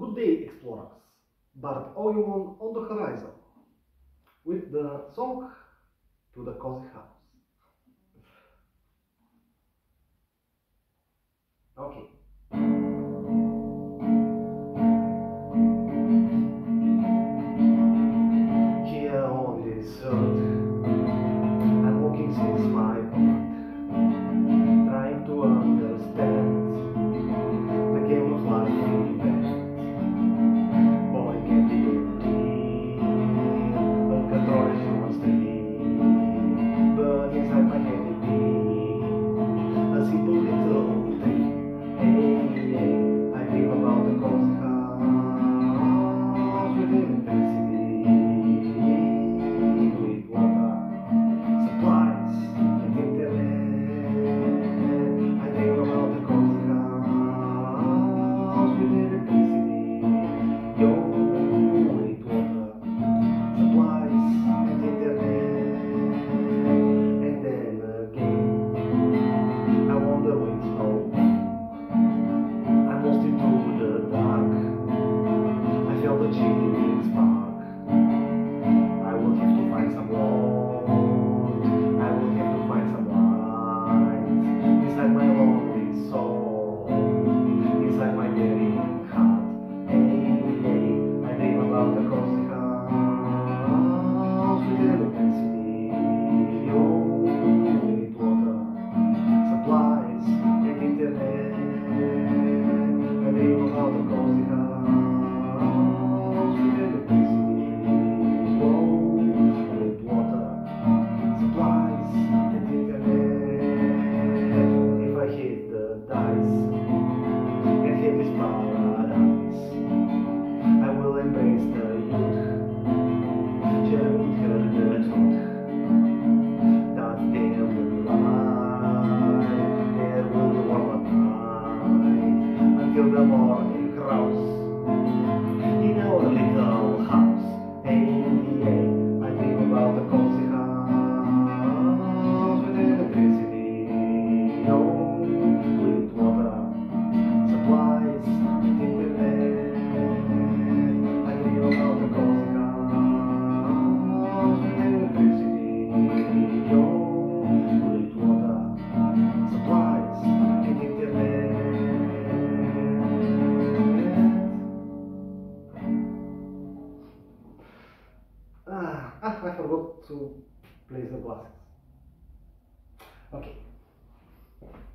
Good day, explorers. But Ogiwon on the horizon with the song to the Cosy house. Okay. Here on this earth, I'm walking since my birth, trying to understand the game of life in bed. Boy can be empty, uncontrolled human stream, but inside my head it be a simple little thing. Hey, I dream about the Cosy house with electricity, with water, supplies, and internet. I dream about the Cosy house with electricity, yo, with water, supplies, and internet. And then again, I wonder with snow. I'm lost into the dark. I felt a chilling spark. I will have to find someone. I will have to find some light inside my lonely soul, inside my very heart. Hey, I dream about the Cosy house with electricity, yo, with water, supplies, and internet. I dream about the Cosy house with electricity, yo, with water, supplies, and internet. If I hit the dice and hit this paradise, I will embrace the youth, share with her the truth, that there will lie, there will warm at night, until the morning rouse, in our little house. Hey, I dream about the Cosy house with electricity, yo, with water, supplies, and internet. I dream about the Cosy house with electricity, yo, with water, supplies, and internet. I forgot to play the glasses. Okay.